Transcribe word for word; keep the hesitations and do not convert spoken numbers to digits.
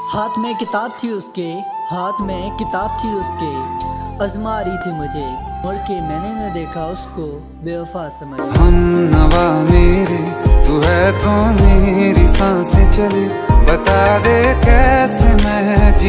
हाथ में किताब थी उसके, हाथ में किताब थी उसके, आजमा रही थी मुझे, मुड़ के मैंने न देखा उसको बेवफा समझ। हम नवा मेरे तू है तो मेरी सांसें चले, बता दे कैसे मैं